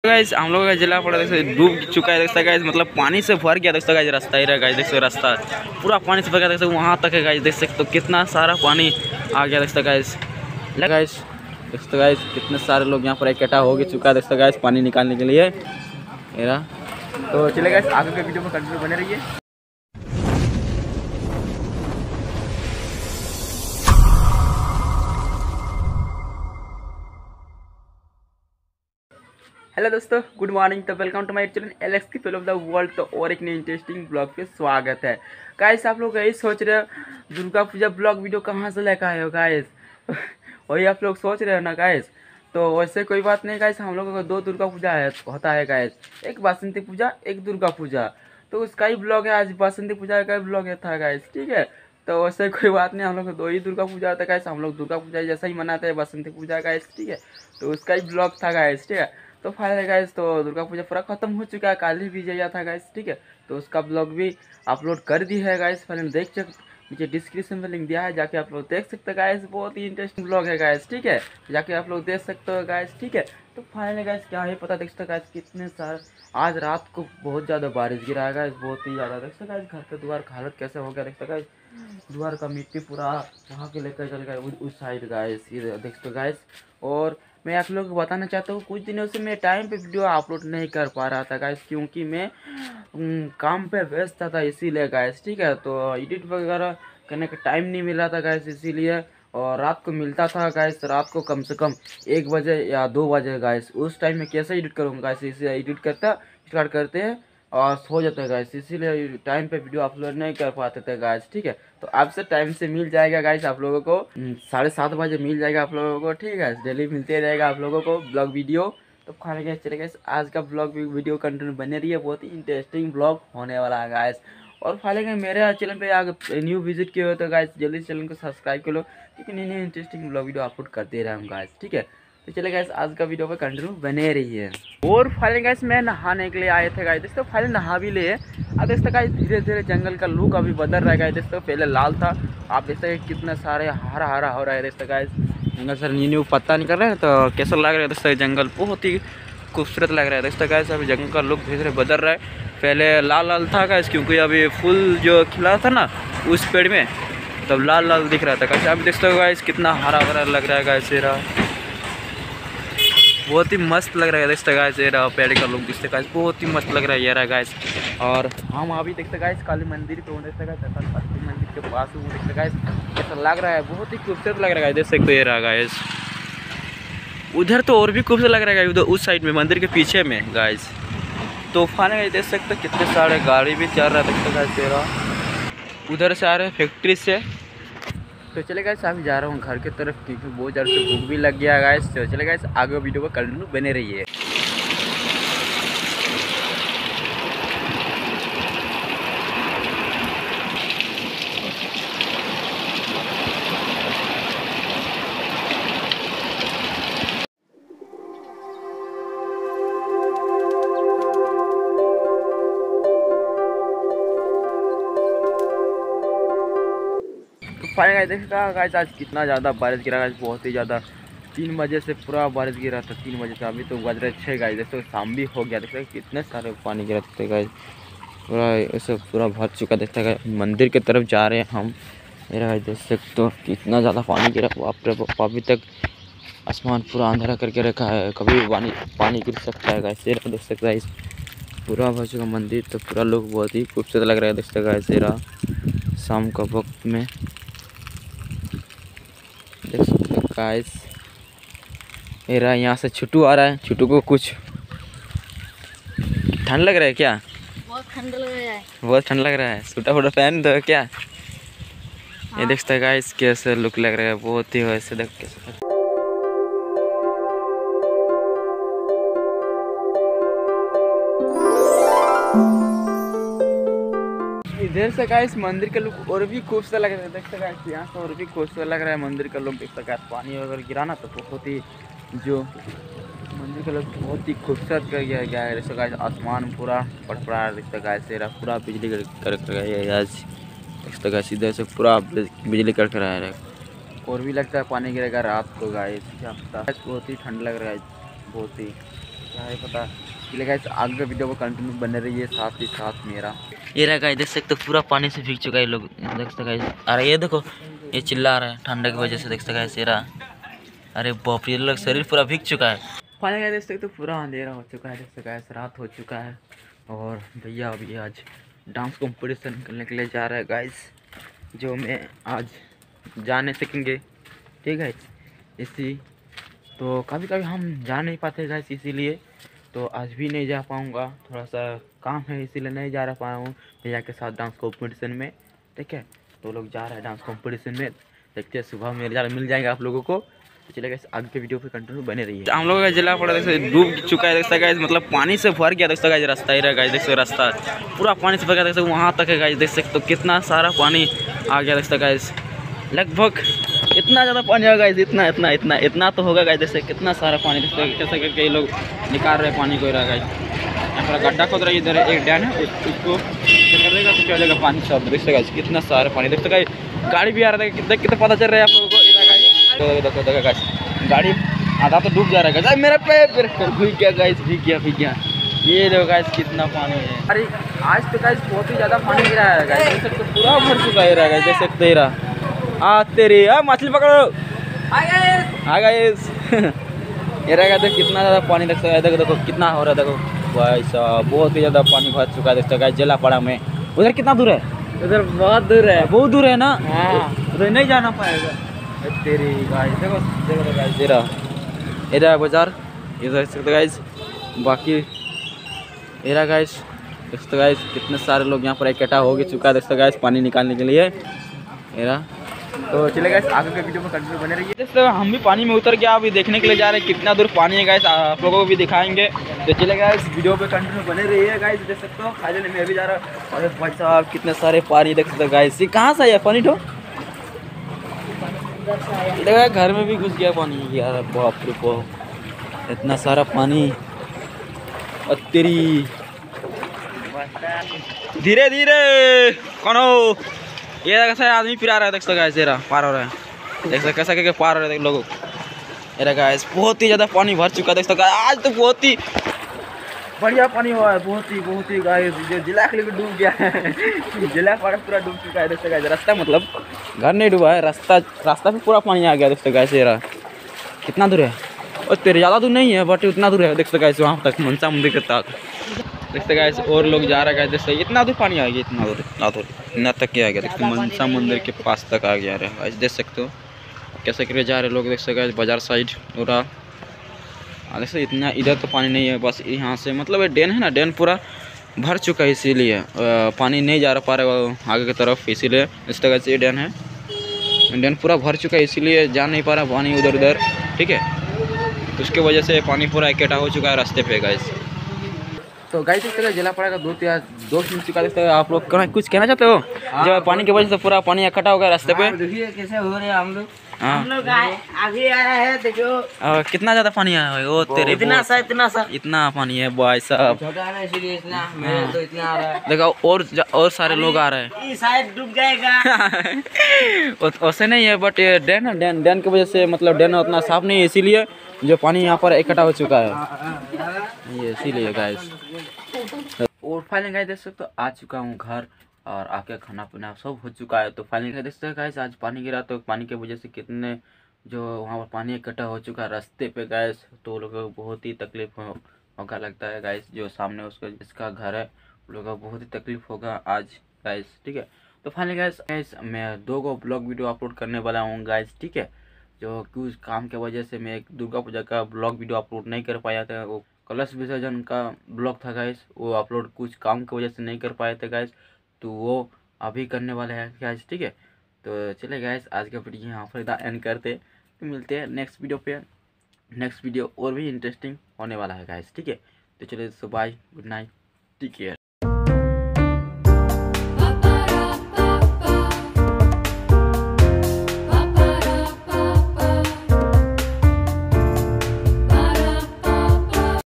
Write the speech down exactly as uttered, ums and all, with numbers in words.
Guys हम लोग का जिला पड़ा देख सकते डूब चुका है, देख सकते गाइस, मतलब पानी से भर गया। देख सकते गाइस रास्ता ही रहा गाइस, देख सकते रास्ता पूरा पानी से भर गया। देख सकते वहाँ तक है गाइस, देख सकते तो कितना सारा पानी आ गया। देख सकते गाइस गाइस देख सकते गाइस कितने सारे लोग यहाँ पर इकट्ठा हो चुका है। देख सकते गाइस पानी निकालने के लिए मेरा। तो चले गाइस आगे के वीडियो में कंटिन्यू बने रहिए। हेलो दोस्तों, गुड मॉर्निंग। तो welcome to my channel Alex की फिल्म ऑफ द वर्ल्ड। तो और एक नई इंटरेस्टिंग ब्लॉग पे स्वागत है गाइस। आप लोग यही सोच रहे हो दुर्गा पूजा ब्लॉग वीडियो कहाँ से लेकर आए हो गाइस वही आप लोग सोच रहे हो ना गाइस। तो वैसे कोई बात नहीं गाइस, हम लोगों को दो दुर्गा पूजा है होता है गाइस, एक बसंती पूजा एक दुर्गा पूजा। तो उसका ही ब्लॉग है आज, बसंती पूजा का ब्लॉग था गाइस, ठीक है। तो वैसे कोई बात नहीं, हम लोग को दो ही दुर्गा पूजा होता है गाइस। हम लोग दुर्गा पूजा जैसा ही मनाते हैं बसंती पूजा गाइस, ठीक है। तो उसका ही ब्लॉग था गाइस, ठीक है। तो फाइनल गाइस तो दुर्गा पूजा पूरा खत्म हो चुका है, कल ही विजया था गाइस, ठीक है। तो उसका ब्लॉग भी अपलोड कर दी है गाइस, फाइनल देख चुक नीचे डिस्क्रिप्शन में लिंक दिया है, जाके आप लोग देख सकते हैं गाइस। बहुत ही इंटरेस्टिंग ब्लॉग है गाइस, ठीक है, जाके आप लोग देख सकते हो गाइस, ठीक है। तो फाइनल गाइस क्या है पता देख सकते गाइस कितने सारे आज रात को बहुत ज़्यादा बारिश गिरा है गाइस, बहुत ही ज़्यादा। देख सकते गाइस घर के द्वार का हालत कैसे हो गया, देख सकते गाइस द्वार का मिट्टी पूरा वहाँ के लेकर चल गया उस साइड गाइस, ये देख सकते गाइस। और मैं आप लोगों को बताना चाहता हूँ कुछ दिनों से मैं टाइम पे वीडियो अपलोड नहीं कर पा रहा था गाइस, क्योंकि मैं काम पे व्यस्त था इसीलिए गाइस, ठीक है। तो एडिट वगैरह करने का टाइम नहीं मिला था गाइस, इसीलिए। और रात को मिलता था गाइस, रात को कम से कम एक बजे या दो बजे गाइस, उस टाइम में कैसे एडिट करूँगा गाइस, इसे एडिट करता स्टार्ट करते हैं और सो जाता है गाइस, इसीलिए टाइम पे वीडियो अपलोड नहीं कर पाते थे गाइस, ठीक है। तो अब से टाइम से मिल जाएगा गाइस आप लोगों को, साढ़े सात बजे मिल जाएगा आप लोगों को, ठीक है। डेली मिलते रहेगा आप लोगों को ब्लॉग वीडियो। तो खाने गए चले गए आज का ब्लॉग वीडियो कंटेंट बने रही है, बहुत ही इंटरेस्टिंग ब्लॉग होने वाला है गाइस। और फाइनली मेरे चैनल पे आगे न्यू विजिट किए हो तो गाइस जल्दी चैनल को सब्सक्राइब कर लो, क्योंकि नई नई इंटरेस्टिंग ब्लॉग वीडियो अपलोड करते रहे हम गाइस, ठीक है। तो चले गाइस आज का वीडियो पे कंटिन्यू बने रही है। और फाइनली गाइस मैं नहाने के लिए आए थे गाइस, दोस्तों फाइनली नहा भी लिए। अब देखते गाइस धीरे धीरे जंगल का लुक अभी बदल रहा है गाइस, दोस्तों पहले लाल था, आप देखते हैं कितने सारे हरा हरा हो रहा है। देखते गाइस जंगल सर न्यू न्यू पत्ता निकल रहा है, तो कैसा लग रहा है दोस्तों जंगल, बहुत ही खूबसूरत लग रहा है। दोस्तों गाइस अभी जंगल का लुक धीरे धीरे बदल रहा है, पहले लाल लाल था गाइस, क्योंकि अभी फूल जो खिला था ना उस पेड़ में तब लाल लाल दिख रहा था गाइस। अभी देखते हो गाइस कितना हरा भरा लग रहा है गाइस, ये रहा बहुत ही मस्त लग रहा है। देखते गाइस ये रहा पेड़ का लुक, देखते गाइस बहुत ही मस्त लग रहा है ये रहा गाइस। और हम अभी देखते गाइस काली मंदिर पे हूँ, देखते गाइस काली मंदिर के पास हूँ, देखते गाइस ऐसा लग रहा है, बहुत ही खूबसूरत लग रहा है, देख सकते ये रहा गाइस। उधर तो और भी खूबसूरत लग रहा है उधर उस साइड में मंदिर के पीछे में गाइस। तो फाइनली देख सकते कितने सारे गाड़ी भी चल रहा है, देखते गाइस ये रहा उधर से आ रहे हैं फैक्ट्री से। तो चले गाइस अभी जा रहा हूँ घर की तरफ, क्योंकि बहुत ज़्यादा से भूख भी लग गया गाइस। तो चले गाइस आगे वीडियो को कंटिन्यू बने रहिए। फाइनली देखा गाइस आज कितना ज़्यादा बारिश गिरा गाइस, बहुत ही ज़्यादा, तीन बजे से पूरा बारिश गिरा था, तीन बजे से अभी तो बज रहे छः गाइस। देखते शाम भी हो गया, देखते कितने सारे पानी गिरा, देखते गाइस पूरा ऐसे पूरा भर चुका। देखते गाइस मंदिर की तरफ जा रहे हैं हम, मेरा गाइस देख सकते तो कितना ज़्यादा पानी गिरा, बाप रे बाप। अभी तक आसमान पूरा अंधेरा करके रखा है, कभी भी पानी पानी गिर सकता है गाइस, ये देख सकते गाइस पूरा भर चुका मंदिर। तो पूरा लोग बहुत ही खूबसूरत लग रहा है, देखते गाइस ये रहा शाम का वक्त में, देख सकते हो गाइस ये रहा। यहाँ से छुट्टू आ रहा है, छुट्टू को कुछ ठंड लग रहा है क्या? बहुत ठंड लग रहा है, बहुत ठंड लग रहा है, सूटा फूटा पहन दो क्या? हाँ। ये देख सकते गाइस कैसे लुक लग रहा है, बहुत ही वैसे देख कैसे। इधर से गाइस मंदिर का लुक और भी खूबसूरत लग रहा है, देखते गाइस यहाँ से और भी खूबसूरत लग रहा है मंदिर का लुक। देखते गाइस पानी वगैरह गिराना तो बहुत ही जो मंदिर का लुक बहुत ही खूबसूरत कर गया गया है। देखते गाइस आसमान पूरा पड़पड़ा, देखते गाइस ये रहा पूरा बिजली कड़क रहा है आज, देखते गाइस इधर से पूरा बिजली कड़क रहा है। और भी लगता है पानी गिरेगा रात को गाइस, क्या पता। बहुत ही ठंड लग रहा है बहुत ही, क्या है पता। इसलिए गाइस आगे वीडियो को कंटिन्यू बने रहिए, साथ ही साथ मेरा ये रहा गाइस, देख सकते हो पूरा पानी से भीग चुका है लोग, देख सकते गाइस। अरे ये देखो ये चिल्ला रहा है ठंडा की वजह से, देख सकते गाइस ये रहा। अरे बाप रे, ये लोग शरीर पूरा भीग चुका है। पानी का देख सकते हो पूरा अंधेरा हो चुका है, देख सकते गाइस रात हो चुका है। और भैया अभी आज डांस कंपटीशन करने के लिए जा रहा है गाइस, जो मैं आज जा नहीं सकेंगे, ठीक है। इसी तो कभी कभी हम जा नहीं पाते गाइस, इसीलिए तो आज भी नहीं जा पाऊँगा, थोड़ा सा काम है इसीलिए नहीं जा रहा पाया हूँ भैया के साथ डांस कंपटीशन में, ठीक है। तो लोग जा रहे हैं डांस कंपटीशन में, देखते हैं सुबह में रिजल्ट मिल जाएगा आप लोगों को। तो चलेगा आगे के वीडियो पे कंटिन्यू बने रहिए। हम लोगों का जिला पड़ा देख डूब चुका है, देख सकते गाइस, मतलब पानी से भर गया, देख सकते गाइस रास्ता ही रहा गाइस, देख सकते रास्ता पूरा पानी से भर गया, देख सकते वहाँ तक है गाइस, देख सकते तो कितना सारा पानी आ गया, देख सकते गाइस लगभग इतना ज़्यादा पानी होगा गाइस, इतना इतना इतना इतना तो होगा गाइस, जैसे कितना सारा पानी, देख सकते कैसे करके ये लोग निकाल रहे पानी को रहा गाइस। यहाँ पर गड्ढा खोद रहा है, इधर एक डैम है, उसको करेगा तो चलेगा पानी सब, देख सकते गाइस कितना सारा पानी, देख सकते गाड़ी भी आ रहा है, देख के तो पता चल रहा है आप लोगों को। देखो देखो गाइस गाड़ी आधा तो डूब जा रहा है गाइस, मेरा पैर भीग गया गाइस, भीग गया भीग गया। ये देखो गाइस कितना पानी है। अरे आज तो गाइस बहुत ही ज़्यादा पानी गिरा है गाइस, देख सकते पूरा भर चुका है रहा गाइस, देख सकते रहा। आ तेरी आ मछली पकड़ो, आ गाइस ये रहेगा तो कितना ज़्यादा पानी, देख सकते देखो देखो कितना हो रहा है, देखो भाई साहब बहुत ही ज़्यादा पानी भर चुका है, देख सकते गाइस जलापाड़ा में। उधर कितना दूर है? उधर बहुत दूर है, बहुत दूर है ना, हाँ उधर नहीं जाना पाएगा। तेरी गाइस देखो देखो गाइस तेरा एरा बाजार ये देख सकते गाइस, बाकी एरा गाइस देख सकते गाइस कितने सारे लोग यहाँ पर इकट्ठा हो चुका है, देख सकते गाइस पानी निकालने के लिए एरा। तो चले गाइस आगे के वीडियो में कंटिन्यू बने रहिए। देख सकते हम भी पानी में उतर गया, अभी देखने के लिए जा रहे हैं कितना दूर पानी है गाइस, आप लोगों को भी दिखाएंगे। तो चले गाइस वीडियो पे कंटिन्यू बने रहिए गाइस, देख सकते हो खाली मैं भी जा रहा हूँ। अरे भाई साहब कितने सारे पानी, देख सकते गाइस ये कहाँ से है पानी तो देखा घर में भी घुस गया पानी यार, बाप रे बाप इतना सारा पानी। और तेरी धीरे धीरे कौन हो ये कैसा आदमी पिरा रहा है, देख सकते गाइस तेरा पार हो रहा है, देख सकते कैसा करके पार हो रहा है लोगों। ये गाइस बहुत ही ज़्यादा पानी भर चुका है, देख सकते आज तो बहुत ही बढ़िया पानी हुआ है, बहुत ही बहुत ही गाइस, जो जिला के लिए डूब गया है जिला पाड़ा पूरा डूब चुका है, देख सकते गाइस रास्ता मतलब घर नहीं डूबा है, रास्ता रास्ता पे पूरा पानी आ गया, देख सकते गाइस ये रहा। कितना दूर है? और तेरे ज़्यादा दूर नहीं है बट उतना दूर है, देख सकते गाइस वहाँ तक मनसा मंदिर के तक, देख सकते गाइस और लोग जा रहा है, देख सकते इतना दूर पानी आ गया, इतना दूर इतना दूर इतना तक के आ गया, देख सकते मनसा मंदिर के पास तक आ गया रहा है, देख सकते हो कैसे करके जा रहे लोग, देख सकते गाइस बाजार साइड और देख सकते इतना इधर तो पानी नहीं है, बस यहाँ से मतलब ये डैम है ना, डैम पूरा भर चुका है इसीलिए पानी नहीं जा पा रहा है आगे की तरफ, इसीलिए इस तरह से ये डैम है, डैम पूरा भर चुका है इसीलिए जा नहीं पा रहा पानी उधर उधर, ठीक है। उसके वजह से पानी पूरा इकट्ठा हो चुका है रास्ते पे गाइस। तो गाइस इस तरह जला पड़ा का दो तीन दोस्त मिल चुका है, आप लोग कुछ कहना चाहते हो? जब पानी की वजह से पूरा पानी इकट्ठा हो गया रास्ते पे, देखिए कैसे हो रहे हैं हम लोग, हाँ। हम लोग आगे आया है, देखो आ, कितना ज्यादा पानी आया है वो तेरे, इतना सा इतना सा इतना पानी है भाई साहब, छोटा है इसलिए इतना, मेरे तो इतना आ रहा है, देखो और और सारे लोग आ रहे हैं, ये शायद डूब जाएगा वैसे नहीं है बट ये डैम है, डैम डैम की वजह से मतलब डैम उतना साफ नहीं है, इसीलिए जो पानी यहाँ पर इकट्ठा हो चुका है ये इसीलिए गाइस। और फाइनली गाइस देख सकते हो आ चुका हूँ घर और आके खाना पीना सब हो चुका है। तो फाइनली देख सकते गाइस आज पानी गिरा, तो पानी की वजह से कितने जो वहाँ पर पानी इकट्ठा हो चुका है रास्ते पे गाइस, तो लोगों को बहुत ही तकलीफ हो, होगा लगता है गाइस, जो सामने उसका जिसका घर है लोगों को बहुत ही तकलीफ होगा आज गाइस, ठीक है। तो फाइनली गाइस गाइस मैं दो गो ब्लॉग वीडियो अपलोड करने वाला हूँ गाइस, ठीक है। जो कुछ काम की वजह से मैं एक दुर्गा पूजा का ब्लॉग वीडियो अपलोड नहीं कर पाया था, वो कलश विसर्जन का ब्लॉग था गाइस, वो अपलोड कुछ काम की वजह से नहीं कर पाए थे गाइस, तो वो अभी करने वाले हैं गाइस, ठीक है। तो चले गाइस आज का वीडियो यहाँ पर एंड करते, तो मिलते हैं नेक्स्ट वीडियो पे, नेक्स्ट वीडियो और भी इंटरेस्टिंग होने वाला है गाइस, ठीक है। तो चलिए so bye, good night, take care.